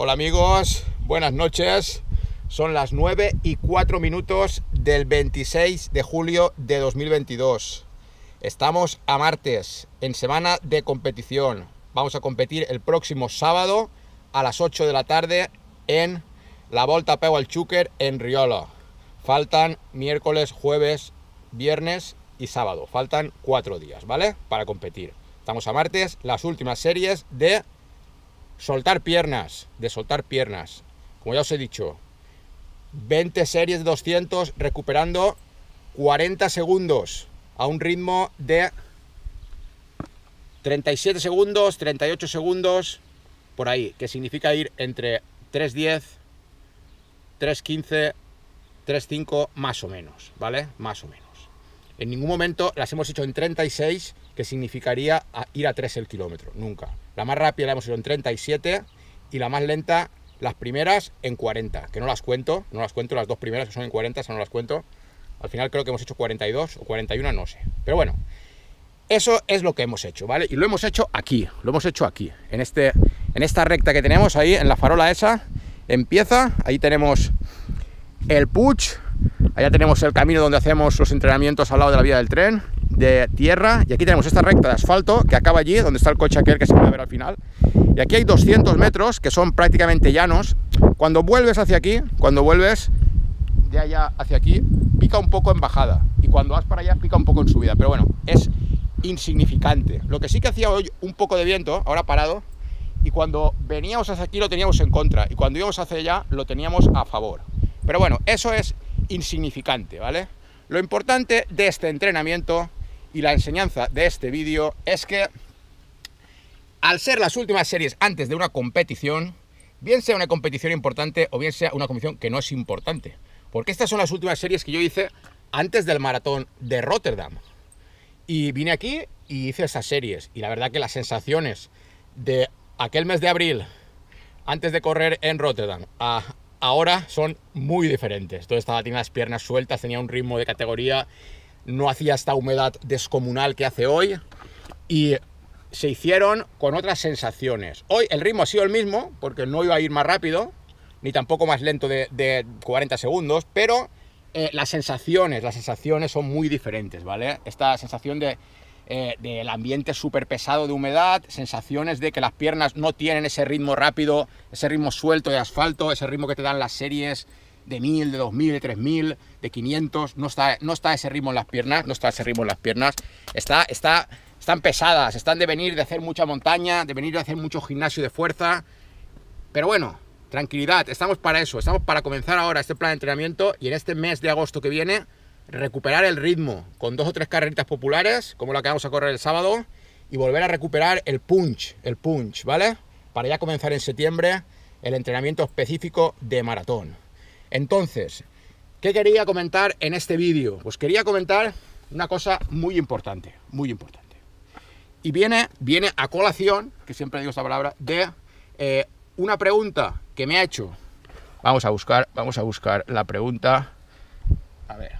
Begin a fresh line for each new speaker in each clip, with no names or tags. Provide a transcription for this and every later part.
Hola amigos, buenas noches. Son las 9:04 del 26 de julio de 2022. Estamos a martes, en semana de competición. Vamos a competir el próximo sábado a las 8 de la tarde en la Volta a Peu al Xúquer en Riola. Faltan miércoles, jueves, viernes y sábado. Faltan 4 días, ¿vale? Para competir. Estamos a martes, las últimas series de soltar piernas, Como ya os he dicho, 20 series de 200 recuperando 40 segundos a un ritmo de 37 segundos, 38 segundos, por ahí, que significa ir entre 3:10, 3:15, 3:05, más o menos, ¿vale? Más o menos. En ningún momento las hemos hecho en 36, que significaría ir a 3 el kilómetro, nunca. La más rápida la hemos hecho en 37 y la más lenta, las primeras, en 40, que no las cuento, las dos primeras que son en 40, esas no las cuento. Al final creo que hemos hecho 42 o 41, no sé. Pero bueno, eso es lo que hemos hecho, ¿vale? Y lo hemos hecho aquí, en esta recta que tenemos ahí, en la farola esa, empieza, ahí tenemos el Puig, allá tenemos el camino donde hacemos los entrenamientos al lado de la vía del tren, de tierra, y aquí tenemos esta recta de asfalto que acaba allí, donde está el coche aquel que se puede ver al final, y aquí hay 200 metros que son prácticamente llanos. Cuando vuelves hacia aquí, cuando vuelves de allá hacia aquí, pica un poco en bajada, y cuando vas para allá pica un poco en subida, pero bueno, es insignificante. Lo que sí que hacía hoy un poco de viento, ahora parado, y cuando veníamos hacia aquí lo teníamos en contra, y cuando íbamos hacia allá lo teníamos a favor. Pero bueno, eso es insignificante, ¿vale? Lo importante de este entrenamiento y la enseñanza de este vídeo es que, al ser las últimas series antes de una competición, bien sea una competición importante o bien sea una competición que no es importante, porque estas son las últimas series que yo hice antes del maratón de Rotterdam. Y vine aquí y hice esas series, y la verdad que las sensaciones de aquel mes de abril, antes de correr en Rotterdam, ahora son muy diferentes. Entonces tenía las piernas sueltas, tenía un ritmo de categoría, no hacía esta humedad descomunal que hace hoy, y se hicieron con otras sensaciones. Hoy el ritmo ha sido el mismo, porque no iba a ir más rápido, ni tampoco más lento de 40 segundos, pero las sensaciones son muy diferentes, ¿vale? Esta sensación del ambiente súper pesado de humedad, sensaciones de que las piernas no tienen ese ritmo rápido, ese ritmo suelto de asfalto, ese ritmo que te dan las series de 1000, de 2000, de 3000, de 500, no está ese ritmo en las piernas, están pesadas, están de venir de hacer mucha montaña, de venir de hacer mucho gimnasio de fuerza, pero bueno, tranquilidad, estamos para eso, estamos para comenzar ahora este plan de entrenamiento y en este mes de agosto que viene recuperar el ritmo con 2 o 3 carreritas populares, como la que vamos a correr el sábado, y volver a recuperar el punch, ¿vale? Para ya comenzar en septiembre el entrenamiento específico de maratón. Entonces, ¿qué quería comentar en este vídeo? Pues quería comentar una cosa muy importante. Y viene a colación, que siempre digo esta palabra, de una pregunta que me ha hecho. Vamos a buscar la pregunta. A ver.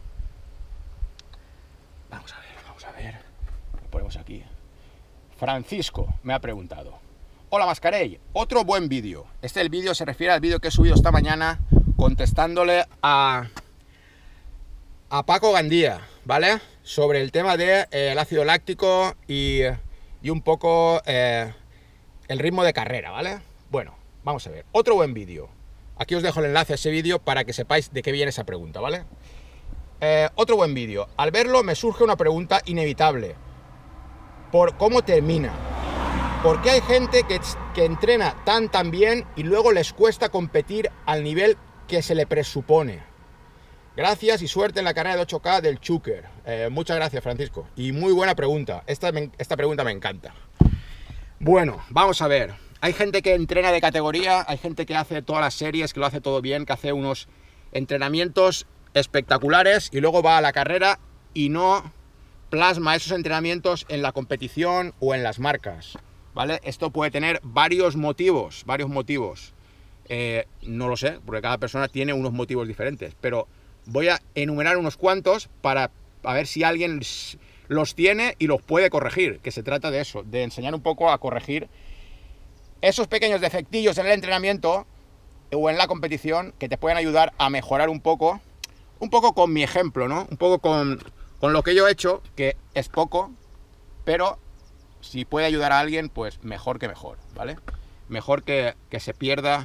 Vamos a ver. Lo ponemos aquí. Francisco me ha preguntado: hola Mascarell, otro buen vídeo. El vídeo se refiere al vídeo que he subido esta mañana contestándole a Paco Gandía, ¿vale? Sobre el tema del ácido láctico y un poco el ritmo de carrera, ¿vale? Bueno, vamos a ver. Otro buen vídeo. Aquí os dejo el enlace a ese vídeo para que sepáis de qué viene esa pregunta, ¿vale? Otro buen vídeo. Al verlo me surge una pregunta inevitable. ¿Por cómo termina? ¿Por qué hay gente que entrena tan bien y luego les cuesta competir al nivel que se le presupone? Gracias y suerte en la carrera de 8K del Xúquer. Muchas gracias, Francisco. Y muy buena pregunta. Esta pregunta me encanta. Bueno, vamos a ver. Hay gente que entrena de categoría, hay gente que hace todas las series, que lo hace todo bien, que hace unos entrenamientos espectaculares y luego va a la carrera y no plasma esos entrenamientos en la competición o en las marcas, ¿vale? Esto puede tener varios motivos. No lo sé, porque cada persona tiene unos motivos diferentes, pero voy a enumerar unos cuantos para ver si alguien los tiene y los puede corregir, que se trata de eso, de enseñar un poco a corregir esos pequeños defectillos en el entrenamiento o en la competición que te pueden ayudar a mejorar un poco con mi ejemplo, ¿no? Un poco con lo que yo he hecho, que es poco, pero si puede ayudar a alguien, pues mejor que mejor, ¿vale? Mejor que se pierda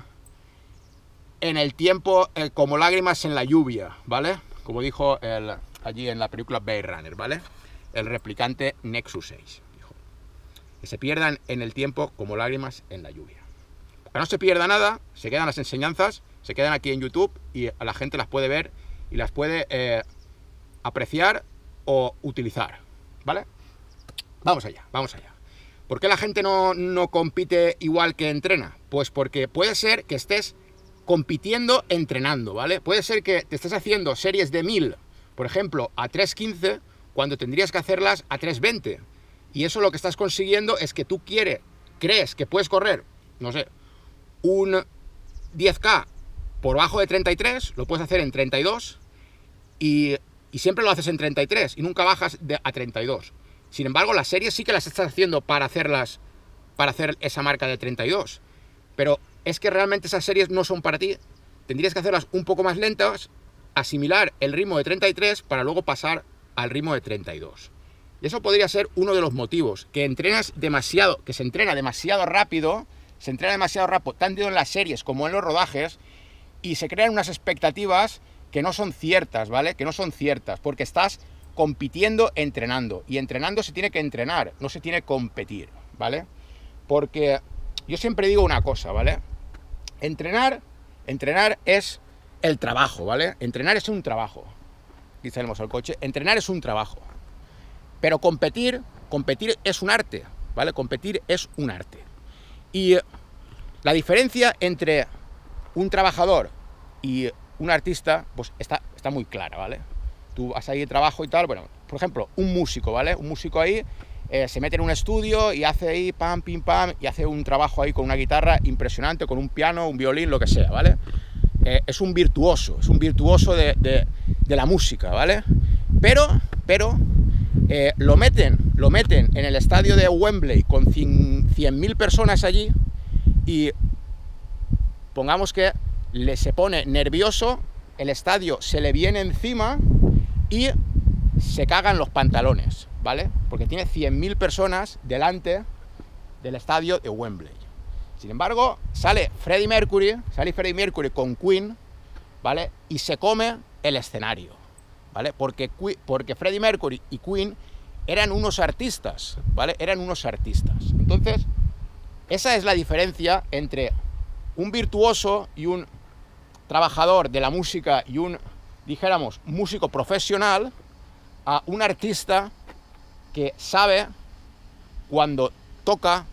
en el tiempo como lágrimas en la lluvia, ¿vale? Como dijo allí en la película Blade Runner, ¿vale? El replicante Nexus 6, dijo. Que se pierdan en el tiempo como lágrimas en la lluvia. Que no se pierda nada, se quedan las enseñanzas, se quedan aquí en YouTube y a la gente las puede ver y las puede apreciar o utilizar, ¿vale? Vamos allá, vamos allá. ¿Por qué la gente no compite igual que entrena? Pues porque puede ser que estés compitiendo entrenando, ¿vale? Puede ser que te estés haciendo series de 1000, por ejemplo, a 3.15, cuando tendrías que hacerlas a 3.20. Y eso lo que estás consiguiendo es que tú crees que puedes correr, no sé, un 10K por bajo de 33, lo puedes hacer en 32 y siempre lo haces en 33 y nunca bajas a 32. Sin embargo, las series sí que las estás haciendo para hacer esa marca de 32. Pero es que realmente esas series no son para ti. Tendrías que hacerlas un poco más lentas, asimilar el ritmo de 33 para luego pasar al ritmo de 32. Y eso podría ser uno de los motivos, que se entrena demasiado rápido, tanto en las series como en los rodajes, y se crean unas expectativas que no son ciertas, ¿vale? Que no son ciertas, porque estás compitiendo entrenando, y entrenando se tiene que entrenar, no se tiene que competir, ¿vale? Porque yo siempre digo una cosa, ¿vale? Entrenar es el trabajo, ¿vale? Entrenar es un trabajo. Aquí salimos al coche. Entrenar es un trabajo. Pero competir es un arte, ¿vale? Competir es un arte. Y la diferencia entre un trabajador y un artista, pues está muy clara, ¿vale? Tú vas ahí de trabajo y tal, bueno, por ejemplo, un músico, ¿vale? Un músico ahí se mete en un estudio y hace ahí pam, pim, pam, y hace un trabajo ahí con una guitarra impresionante, con un piano, un violín, lo que sea, ¿vale? Es un virtuoso de la música, ¿vale? Pero lo meten en el estadio de Wembley con 100.000 personas allí y pongamos que se pone nervioso, el estadio se le viene encima y se cagan los pantalones, ¿vale? Porque tiene 100.000 personas delante del estadio de Wembley. Sin embargo, sale Freddie Mercury con Queen, ¿vale? Y se come el escenario, ¿vale? Porque Freddie Mercury y Queen eran unos artistas, ¿vale? Eran unos artistas. Entonces, esa es la diferencia entre un virtuoso y un trabajador de la música y un, dijéramos, músico profesional, a un artista que sabe cuando toca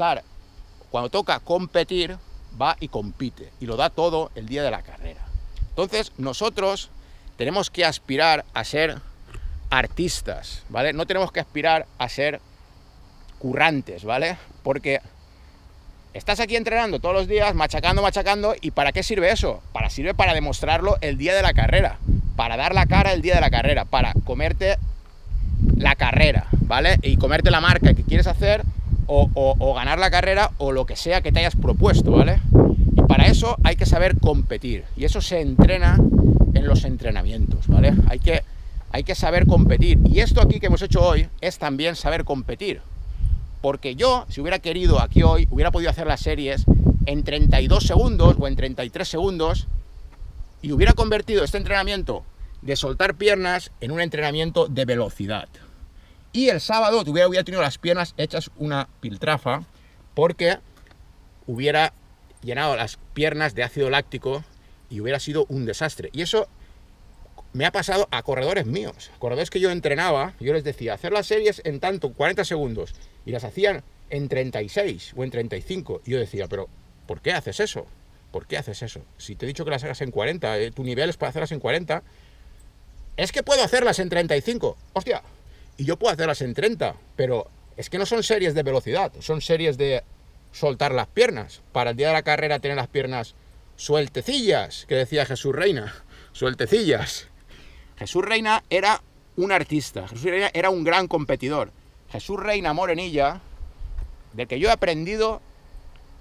competir, va y compite, y lo da todo el día de la carrera. Entonces, nosotros tenemos que aspirar a ser artistas, ¿vale? No tenemos que aspirar a ser currantes, ¿vale? Porque estás aquí entrenando todos los días, machacando, ¿y para qué sirve eso? Sirve para demostrarlo el día de la carrera, para dar la cara el día de la carrera, para comerte la carrera, ¿vale? Y comerte la marca que quieres hacer o ganar la carrera o lo que sea que te hayas propuesto, ¿vale? Y para eso hay que saber competir, y eso se entrena en los entrenamientos, ¿vale? Hay que saber competir, y esto aquí que hemos hecho hoy es también saber competir. Porque yo, si hubiera querido aquí hoy, hubiera podido hacer las series en 32 segundos o en 33 segundos y hubiera convertido este entrenamiento de soltar piernas en un entrenamiento de velocidad. Y el sábado hubiera tenido las piernas hechas una piltrafa porque hubiera llenado las piernas de ácido láctico y hubiera sido un desastre. Y eso me ha pasado a corredores míos, corredores que yo entrenaba. Yo les decía, hacer las series en 40 segundos, y las hacían en 36 o en 35. Y yo decía, pero ¿por qué haces eso? ¿Por qué haces eso? Si te he dicho que las hagas en 40, tu nivel es para hacerlas en 40. Es que puedo hacerlas en 35. Hostia, y yo puedo hacerlas en 30, pero es que no son series de velocidad, son series de soltar las piernas. Para el día de la carrera tener las piernas sueltecillas, que decía Jesús Reina, sueltecillas. Jesús Reina era un artista, Jesús Reina era un gran competidor. Jesús Reina Morenilla, del que yo he aprendido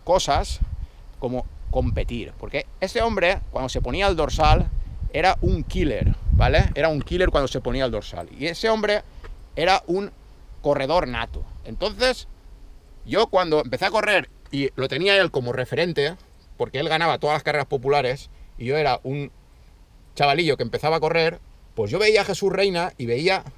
cosas como competir. Porque ese hombre, cuando se ponía el dorsal, era un killer, ¿vale? Era un killer cuando se ponía el dorsal. Y ese hombre era un corredor nato. Entonces, yo cuando empecé a correr, y lo tenía él como referente, porque él ganaba todas las carreras populares, y yo era un chavalillo que empezaba a correr, pues yo veía a Jesús Reina y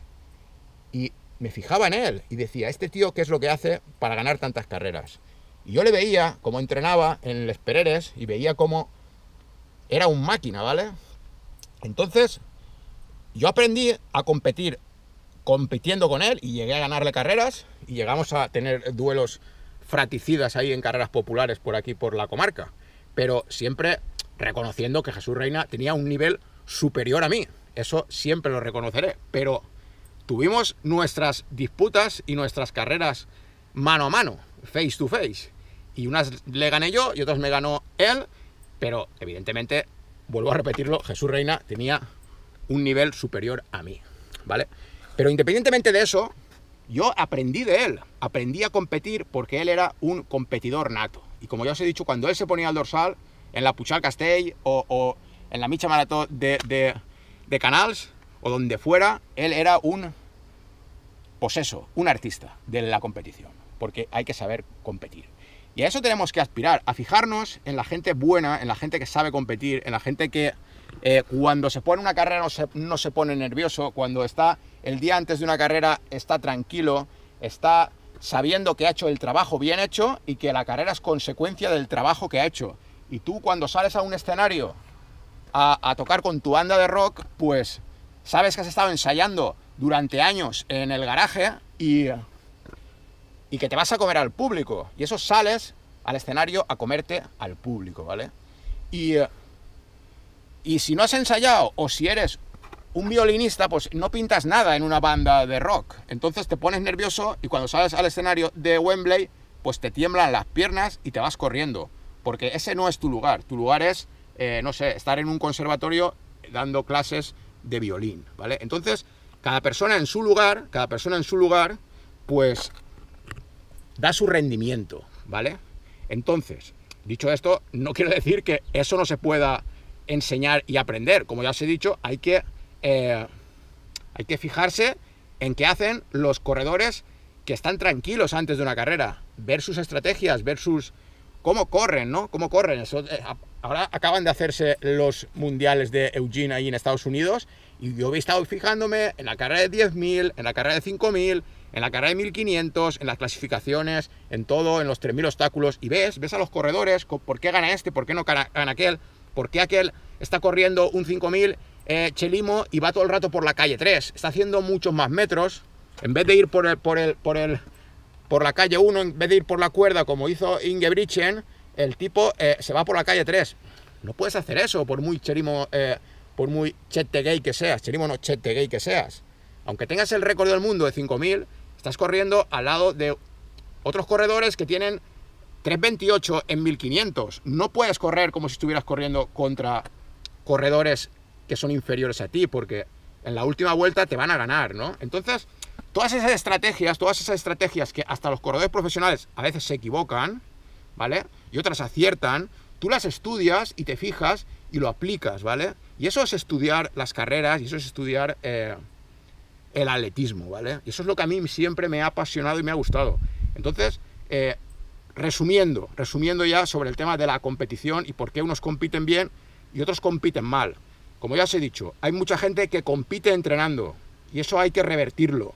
me fijaba en él, y decía, este tío, ¿qué es lo que hace para ganar tantas carreras? Y yo le veía cómo entrenaba en Les Pereres, y veía cómo era un máquina, ¿vale? Entonces, yo aprendí a competir compitiendo con él y llegué a ganarle carreras y llegamos a tener duelos fratricidas ahí en carreras populares por aquí, por la comarca. Pero siempre reconociendo que Jesús Reina tenía un nivel superior a mí. Eso siempre lo reconoceré. Pero tuvimos nuestras disputas y nuestras carreras mano a mano, face to face. Y unas le gané yo y otras me ganó él. Pero evidentemente, vuelvo a repetirlo, Jesús Reina tenía un nivel superior a mí, ¿vale? Pero independientemente de eso, yo aprendí de él, aprendí a competir porque él era un competidor nato. Y como ya os he dicho, cuando él se ponía el dorsal, en la Puigdemont Castell o en la Mitja Marató de Canals, o donde fuera, él era un artista de la competición, porque hay que saber competir. Y a eso tenemos que aspirar, a fijarnos en la gente buena, en la gente que sabe competir, en la gente que cuando se pone una carrera no se pone nervioso, cuando está el día antes de una carrera está tranquilo, está sabiendo que ha hecho el trabajo bien hecho y que la carrera es consecuencia del trabajo que ha hecho. Y tú cuando sales a un escenario a tocar con tu banda de rock, pues sabes que has estado ensayando durante años en el garaje y que te vas a comer al público. Y eso sales al escenario a comerte al público, ¿vale? Y si no has ensayado o si eres un violinista, pues no pintas nada en una banda de rock. Entonces te pones nervioso y cuando sales al escenario de Wembley, pues te tiemblan las piernas y te vas corriendo. Porque ese no es tu lugar. Tu lugar es, no sé, estar en un conservatorio dando clases de violín, ¿vale? Entonces, cada persona en su lugar, pues da su rendimiento, ¿vale? Entonces, dicho esto, no quiero decir que eso no se pueda enseñar y aprender. Como ya os he dicho, hay que fijarse en qué hacen los corredores que están tranquilos antes de una carrera, ver sus estrategias, ver cómo corren, ¿no? Cómo corren. Eso, ahora acaban de hacerse los mundiales de Eugene ahí en Estados Unidos y yo he estado fijándome en la carrera de 10.000, en la carrera de 5.000, en la carrera de 1.500, en las clasificaciones, en todo, en los 3.000 obstáculos, y ves a los corredores, por qué gana este, por qué no gana aquel, por qué aquel está corriendo un 5.000 Chelimo y va todo el rato por la calle 3, está haciendo muchos más metros, en vez de ir por la calle 1, en vez de ir por la cuerda como hizo Ingebrigtsen, el tipo se va por la calle 3. No puedes hacer eso por muy Chelimo, por muy Cheptegei que seas, Chelimo no Cheptegei que seas. Aunque tengas el récord del mundo de 5.000, estás corriendo al lado de otros corredores que tienen 3.28 en 1.500. No puedes correr como si estuvieras corriendo contra corredores que son inferiores a ti, porque en la última vuelta te van a ganar, ¿no? Entonces, todas esas estrategias que hasta los corredores profesionales a veces se equivocan, ¿vale? Y otras aciertan, tú las estudias y te fijas y lo aplicas, ¿vale? Y eso es estudiar las carreras y eso es estudiar el atletismo, ¿vale? Y eso es lo que a mí siempre me ha apasionado y me ha gustado. Entonces, resumiendo ya sobre el tema de la competición y por qué unos compiten bien y otros compiten mal. Como ya os he dicho, hay mucha gente que compite entrenando y eso hay que revertirlo,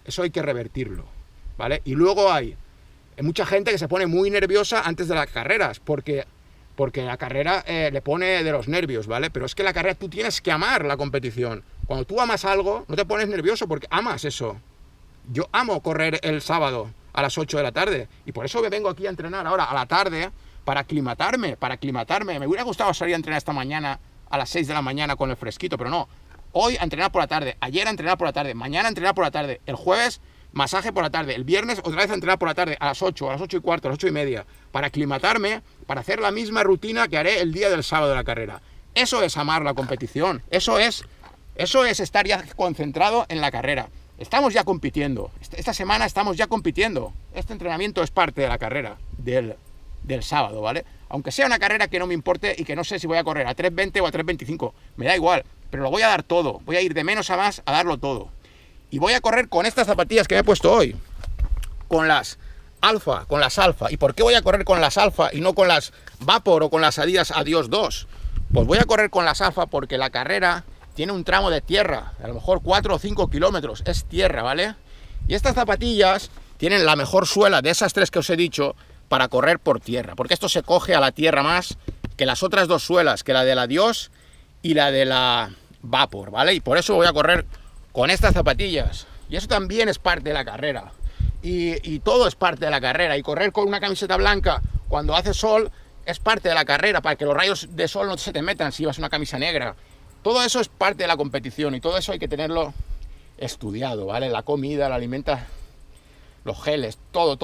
¿vale? Y luego hay mucha gente que se pone muy nerviosa antes de las carreras porque la carrera le pone de los nervios, ¿vale? Pero es que la carrera tú tienes que amar la competición. Cuando tú amas algo, no te pones nervioso porque amas eso. Yo amo correr el sábado a las 8 de la tarde y por eso me vengo aquí a entrenar ahora a la tarde para aclimatarme. Me hubiera gustado salir a entrenar esta mañana a las 6 de la mañana con el fresquito, pero no. Hoy a entrenar por la tarde, ayer a entrenar por la tarde, mañana a entrenar por la tarde, el jueves masaje por la tarde, el viernes otra vez a entrenar por la tarde a las 8, a las 8 y cuarto, a las 8 y media, para aclimatarme, para hacer la misma rutina que haré el día del sábado de la carrera. Eso es amar la competición, eso es estar ya concentrado en la carrera. Estamos ya compitiendo, esta semana estamos ya compitiendo, este entrenamiento es parte de la carrera, del del sábado, ¿vale? Aunque sea una carrera que no me importe y que no sé si voy a correr a 3:20 o a 3:25, me da igual, pero lo voy a dar todo, voy a ir de menos a más a darlo todo. Y voy a correr con estas zapatillas que me he puesto hoy, con las Alpha, ¿Y por qué voy a correr con las Alpha y no con las Vapor o con las Adidas Adios 2? Pues voy a correr con las Alpha porque la carrera tiene un tramo de tierra, a lo mejor 4 o 5 kilómetros, es tierra, ¿vale? Y estas zapatillas tienen la mejor suela de esas tres que os he dicho para correr por tierra, porque esto se coge a la tierra más que las otras dos suelas, que la de la Adios y la de la Vapor, ¿vale? Y por eso voy a correr con estas zapatillas. Y eso también es parte de la carrera. Y todo es parte de la carrera. Y correr con una camiseta blanca cuando hace sol es parte de la carrera, para que los rayos de sol no se te metan si llevas una camisa negra. Todo eso es parte de la competición y todo eso hay que tenerlo estudiado, ¿vale? La comida, la alimenta, los geles, todo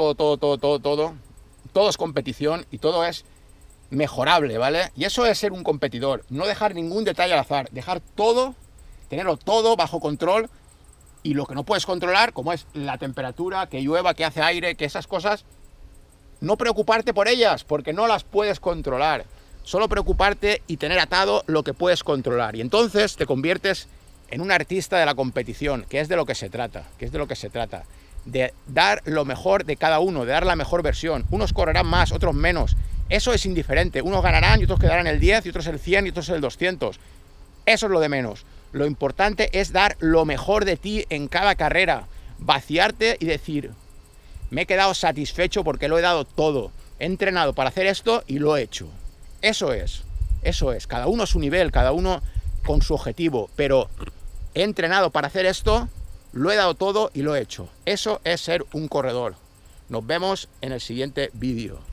es competición y todo es mejorable, ¿vale? Y eso es ser un competidor, no dejar ningún detalle al azar, dejar todo, tenerlo todo bajo control. Y lo que no puedes controlar, como es la temperatura, que llueva, que hace aire, que esas cosas, no preocuparte por ellas, porque no las puedes controlar. Solo preocuparte y tener atado lo que puedes controlar. Y entonces te conviertes en un artista de la competición, que es de lo que se trata, de dar lo mejor de cada uno, de dar la mejor versión. Unos correrán más, otros menos. Eso es indiferente. Unos ganarán y otros quedarán el 10, y otros el 100, y otros el 200. Eso es lo de menos. Lo importante es dar lo mejor de ti en cada carrera, vaciarte y decir, me he quedado satisfecho porque lo he dado todo, he entrenado para hacer esto y lo he hecho. Eso es, cada uno a su nivel, cada uno con su objetivo, pero he entrenado para hacer esto, lo he dado todo y lo he hecho. Eso es ser un corredor. Nos vemos en el siguiente vídeo.